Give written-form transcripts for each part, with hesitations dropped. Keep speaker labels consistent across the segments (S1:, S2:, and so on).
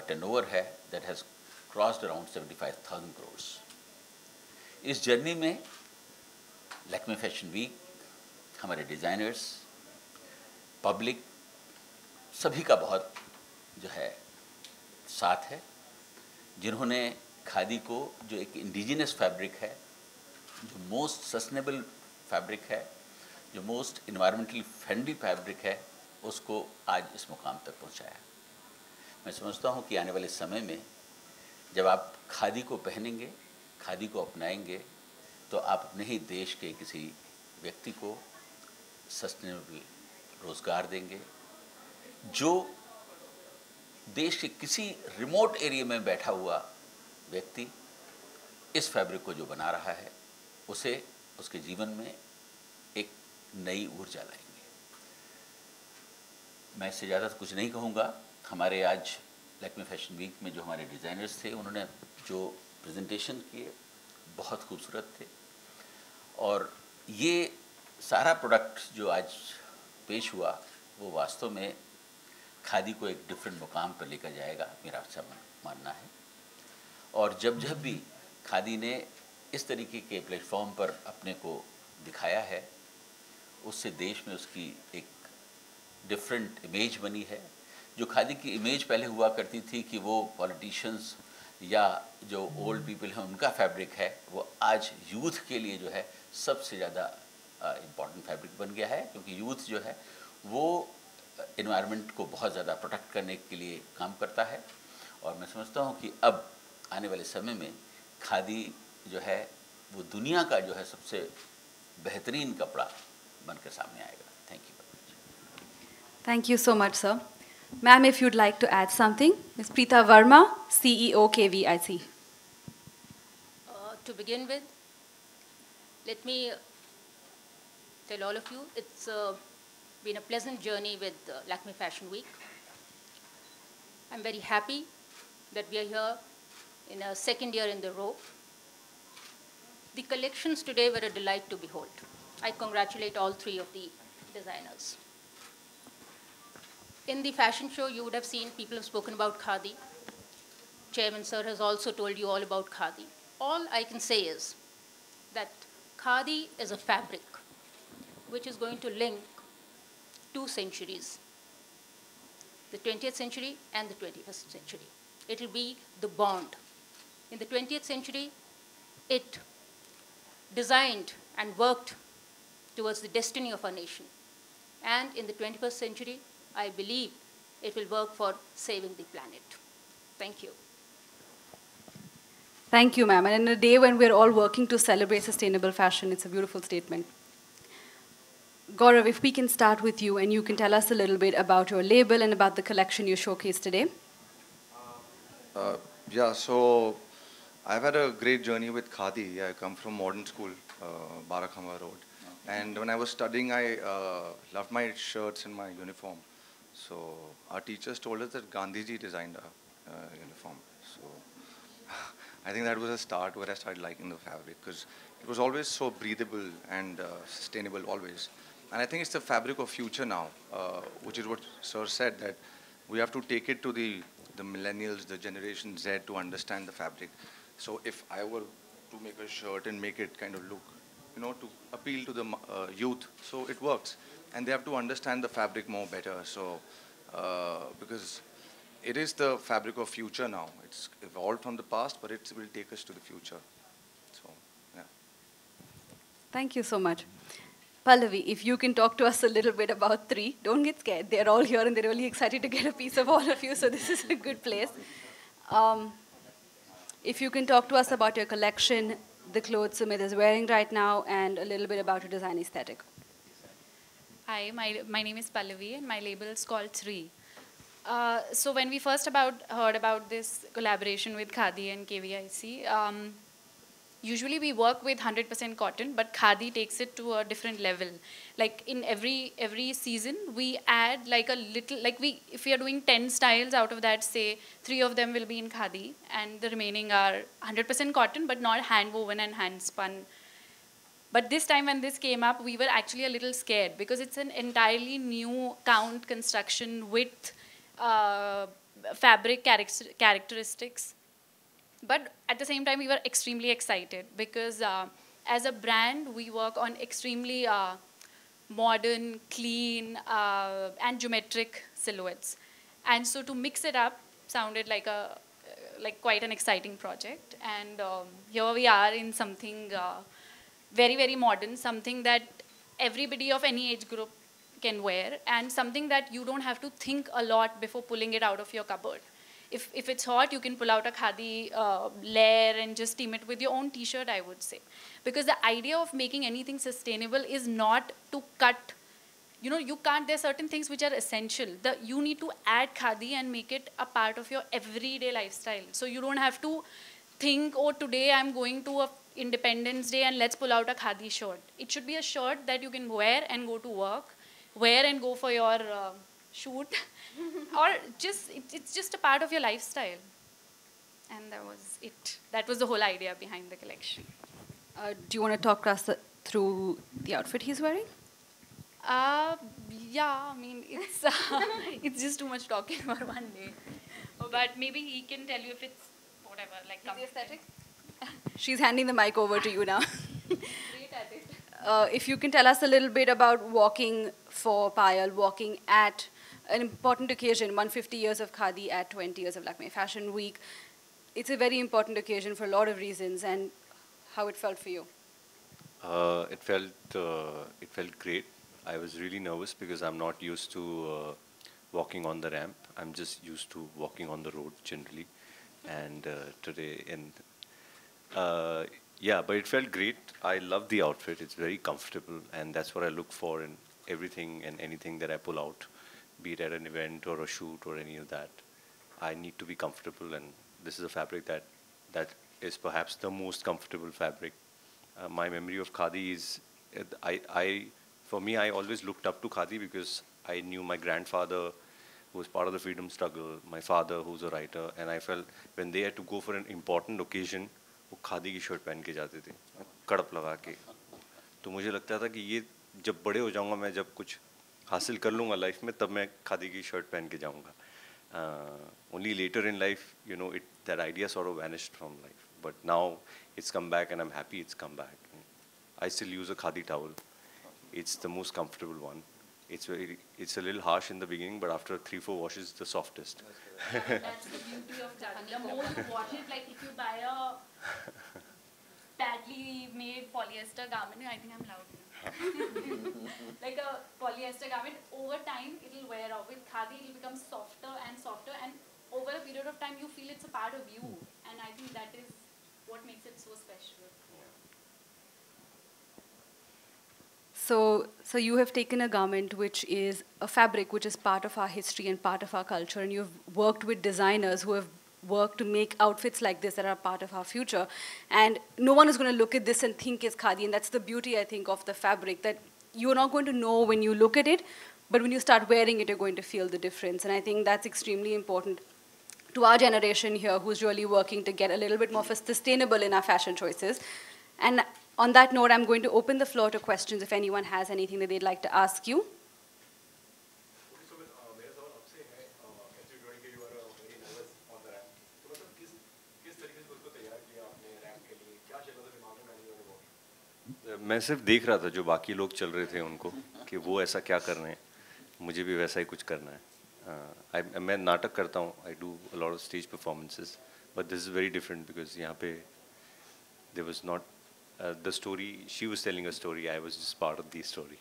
S1: Turnover है that has crossed around 75,000 crores। इस journey में लैक्मे फैशन वीक, हमारे डिज़ाइनर्स, पब्लिक, सभी का बहुत जो है साथ है, जिन्होंने खादी को जो एक इंडिजिनस फैब्रिक है, जो मोस्ट सस्टेनेबल फैब्रिक है, जो मोस्ट इन्वायरमेंटली फ्रेंडली फैब्रिक है, उसको आज इस मुकाम तक पहुंचाया। मैं समझता हूं कि आने वाले समय में जब आप खादी को पहनेंगे, खादी को अपनाएंगे, तो आप अपने ही देश के किसी व्यक्ति को सस्टेनेबल रोज़गार देंगे, जो देश के किसी रिमोट एरिया में बैठा हुआ व्यक्ति इस फैब्रिक को जो बना रहा है, उसे उसके जीवन में एक नई ऊर्जा लाएंगे। मैं इससे ज़्यादा कुछ नहीं कहूँगा। हमारे आज लैक्मे फैशन वीक में जो हमारे डिज़ाइनर्स थे, उन्होंने जो प्रेजेंटेशन किए बहुत खूबसूरत थे, और ये सारा प्रोडक्ट जो आज पेश हुआ वो वास्तव में खादी को एक डिफरेंट मुकाम पर लेकर जाएगा, मेरा अच्छा मानना है। और जब जब भी खादी ने इस तरीके के प्लेटफॉर्म पर अपने को दिखाया है, उससे देश में उसकी एक डिफरेंट इमेज बनी है। जो खादी की इमेज पहले हुआ करती थी कि वो पॉलिटिशियंस या जो ओल्ड पीपल हैं उनका फैब्रिक है, वो आज यूथ के लिए जो है सबसे ज़्यादा इम्पॉर्टेंट फैब्रिक बन गया है, क्योंकि यूथ जो है वो इन्वायरमेंट को बहुत ज़्यादा प्रोटेक्ट करने के लिए काम करता है। और मैं समझता हूँ कि अब आने वाले समय में खादी जो है वो दुनिया का जो है सबसे बेहतरीन कपड़ा बनकर सामने आएगा। Thank you.
S2: Thank you so much, sir. Ma'am, if you'd like to add something, Ms. Preeta Verma, CEO, KVIC.
S3: To begin with, let me tell all of you, it's been a pleasant journey with Lakme Fashion Week. I'm very happy that we are here in a second year in the row. The collections today were a delight to behold. I congratulate all three of the designers. In the fashion show, you would have seen people have spoken about Khadi. Chairman sir has also told you all about Khadi. All I can say is that Khadi is a fabric which is going to link 2 centuries, the 20th century and the 21st century. It will be the bond. In the 20th century, it designed and worked towards the destiny of our nation. And in the 21st century, I believe it will work for saving the planet. Thank you.
S2: Thank you, ma'am. And in a day when we're all working to celebrate sustainable fashion, it's a beautiful statement. Gaurav, if we can start with you and you can tell us a little bit about your label and about the collection you showcased today.
S4: Yeah, so I've had a great journey with Khadi. I come from modern school, Barakhamba Road. And when I was studying, I loved my shirts and my uniform. So our teachers told us that Gandhiji designed our uniform. So I think that was a start where I started liking the fabric, because it was always so breathable and sustainable always. And I think it's the fabric of future now, which is what Sir said, that we have to take it to the millennials, the generation Z, to understand the fabric. So if I were to make a shirt and make it kind of look, you know, to appeal to the youth, so it works. And they have to understand the fabric more better. So because it is the fabric of future now. It's evolved from the past, but it will take us to the future. So, yeah.
S2: Thank you so much. Pallavi, if you can talk to us a little bit about three. Don't get scared. They're all here and they're really excited to get a piece of all of you, so this is a good place. If you can talk to us about your collection, the clothes Sumit is wearing right now, and a little bit about your design aesthetic.
S5: Hi, my name is Pallavi and my label is called Three. So when we first heard about this collaboration with Khadi and KVIC, usually we work with 100% cotton, but Khadi takes it to a different level. Like in every season, we add like a little, like if we are doing 10 styles, out of that, say 3 of them will be in Khadi, and the remaining are 100% cotton, but not hand woven and hand spun. But this time when this came up, we were actually a little scared because it's an entirely new count construction with fabric characteristics. But at the same time, we were extremely excited because as a brand, we work on extremely modern, clean, and geometric silhouettes. And so to mix it up sounded like quite an exciting project. And here we are in something very, very modern, something that everybody of any age group can wear, and something that you don't have to think a lot before pulling it out of your cupboard. If it's hot, you can pull out a khadi layer and just steam it with your own t-shirt, I would say. Because the idea of making anything sustainable is not to cut, you can't, there are certain things which are essential. You need to add khadi and make it a part of your everyday lifestyle. So you don't have to think, oh, today I'm going to a Independence Day and let's pull out a khadi shirt. It should be a shirt that you can wear and go to work, wear and go for your shoot, or it's just a part of your lifestyle. And that was it. That was the whole idea behind the collection.
S2: Do you want to talk us through the outfit he's wearing?
S5: Yeah, I mean, it's it's just too much talking for one day. But maybe he can tell you if it's whatever, like
S2: the aesthetic. She's handing the mic over to you now.
S5: Great at it.
S2: If you can tell us a little bit about walking for Payal, walking at an important occasion, 150 years of Khadi at 20 years of Lakme Fashion Week. It's a very important occasion for a lot of reasons, and how it felt for you.
S6: It felt great. I was really nervous because I'm not used to walking on the ramp. I'm just used to walking on the road generally. And today, yeah, but it felt great. I love the outfit. It's very comfortable, and that's what I look for in everything and anything that I pull out, be it at an event or a shoot or any of that. I need to be comfortable, and this is a fabric that is perhaps the most comfortable fabric. My memory of Khadi is, for me, I always looked up to Khadi because I knew my grandfather, who was part of the freedom struggle, my father, who's a writer, and I felt when they had to go for an important occasion, वो खादी की shirt पहन के जाते थे, कड़प लगा के. तो मुझे लगता था कि ये जब बड़े हो जाऊंगा, मैं जब कुछ हासिल कर लूंगा लाइफ में, तब मैं खादी की शर्ट पहन के जाऊंगा. Only later in life, that idea sort of vanished from life. But now it's come back, and I'm happy it's come back. I still use a khadi towel. It's the most comfortable one. It's a little harsh in the beginning, but after 3-4 washes, the softest.
S5: That's the beauty of khadi. The more you wash it, like if you buy a badly made polyester garment, I think I'm loud now. Like a polyester garment, over time it'll wear off. With khadi, it'll become softer and softer, and over a period of time, you feel it's a part of you. And I think that is what makes it so special.
S2: So you have taken a garment which is a fabric which is part of our history and part of our culture, and you've worked with designers who have worked to make outfits like this that are part of our future. And no one is going to look at this and think it's khadi, and that's the beauty, I think, of the fabric, that you're not going to know when you look at it, but when you start wearing it, you're going to feel the difference. And I think that's extremely important to our generation here, who's really working to get a little bit more sustainable in our fashion choices. And on that note, I'm going to open the floor to questions if anyone has anything that they'd like to ask you.
S6: मैं सिर्फ देख रहा था जो बाकी लोग चल रहे थे उनको कि वो ऐसा क्या कर रहे हैं, मुझे भी वैसा ही कुछ करना है. मैं नाटक करता हूँ, I do a lot of stage performances, but this is very different because यहाँ पे there was not the story, she was telling a story, I was just part of the story.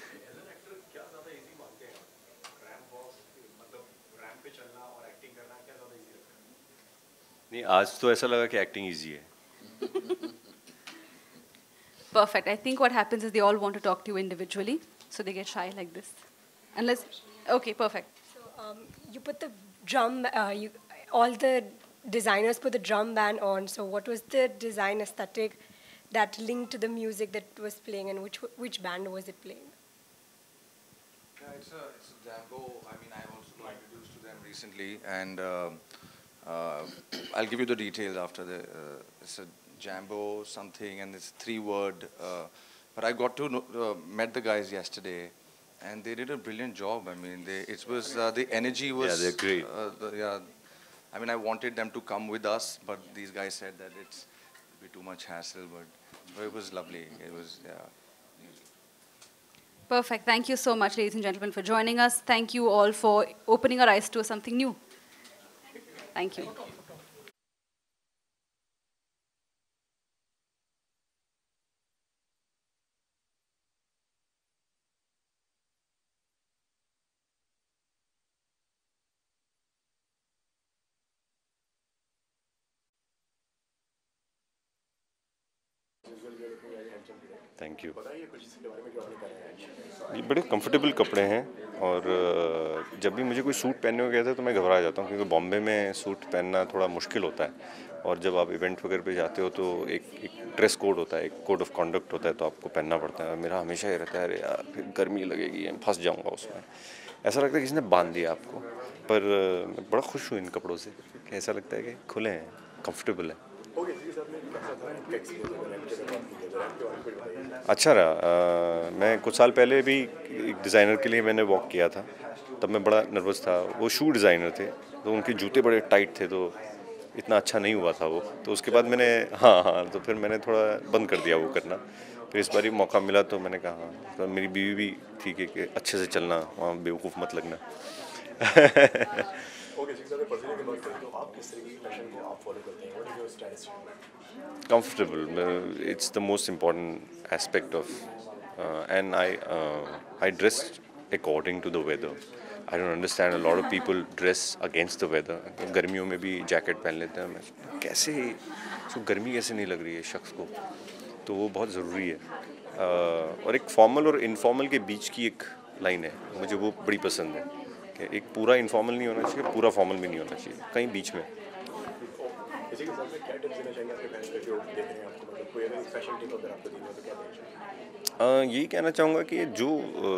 S6: नहीं, आज तो ऐसा लगा कि acting easy है.
S2: Perfect. I think what happens is they all want to talk to you individually, so they get shy like this. Unless, okay, perfect.
S7: So you put the drum, all the designers put the drum band on. So what was the design aesthetic that linked to the music that was playing, and which band was it playing?
S4: Yeah, it's a Jambo. I mean, I've also got introduced to them recently, and I'll give you the details after the. It's a Jambo something, and it's 3-word. But I got to met the guys yesterday, and they did a brilliant job. I mean, it was the energy was.
S6: Yeah, they're great.
S4: Yeah, I mean, I wanted them to come with us, but these guys said that it's be too much hassle. But it was lovely. It was
S2: Perfect. Thank you so much, ladies and gentlemen, for joining us. Thank you all for opening our eyes to something new. Thank you.
S6: Thank you. ये बड़े comfortable कपड़े हैं और जब भी मुझे कोई suit पहनने को कहता है तो मैं घबरा जाता हूँ, क्योंकि बॉम्बे में सूट पहनना थोड़ा मुश्किल होता है, और जब आप इवेंट वगैरह पे जाते हो तो एक ड्रेस कोड होता है, एक कोड ऑफ कंडक्ट होता है, तो आपको पहनना पड़ता है। और मेरा हमेशा ये रहता है, अरे यार फिर गर्मी लगेगी, फंस जाऊँगा उसमें, ऐसा लगता है किसी ने बांध दिया आपको। पर मैं बड़ा खुश हूँ इन कपड़ों से, कि ऐसा लगता है कि खुले हैं, कंफर्टेबल है। अच्छा रहा। मैं कुछ साल पहले भी एक डिज़ाइनर के लिए मैंने वॉक किया था, तब मैं बड़ा नर्वस था। वो शू डिज़ाइनर थे, तो उनके जूते बड़े टाइट थे, तो इतना अच्छा नहीं हुआ था वो। तो उसके बाद मैंने हाँ, तो फिर मैंने थोड़ा बंद कर दिया वो करना। फिर इस बार ही मौका मिला तो मैंने कहा हाँ। तो मेरी बीवी भी थी कि अच्छे से चलना, वहाँ बेवकूफ़ मत लगना। Comfortable, it's the most important aspect of, and I dress according to the weather. I don't understand, a lot of people dress against the weather. गर्मियों में भी जैकेट पहन लेते हैं, मैं कैसे इसको गर्मी कैसे नहीं लग रही है शख्स को, तो वो बहुत ज़रूरी है। और एक फॉर्मल और इनफॉर्मल के बीच की एक लाइन है, मुझे वो बड़ी पसंद है, कि एक पूरा इनफॉर्मल नहीं होना चाहिए, पूरा फॉर्मल भी नहीं होना चाहिए, कहीं बीच में। यही कहना चाहूँगा कि जो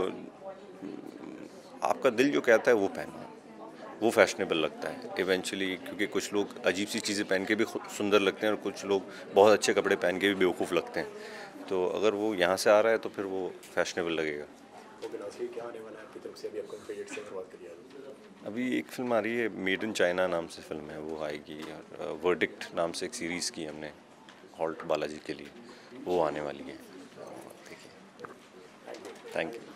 S6: आपका दिल जो कहता है वो पहनना, वो फैशनेबल लगता है इवेंचुअली, क्योंकि कुछ लोग अजीब सी चीज़ें पहन के भी सुंदर लगते हैं और कुछ लोग बहुत अच्छे कपड़े पहन के भी बेवकूफ़ लगते हैं। तो अगर वो यहाँ से आ रहा है तो फिर वो फैशनेबल लगेगा। अभी एक फिल्म आ रही है, मेड इन चाइना नाम से फिल्म है, वो आएगी। और वर्डिक्ट नाम से एक सीरीज़ की हमने हॉल्ट बालाजी के लिए, वो आने वाली है। देखिए, थैंक यू।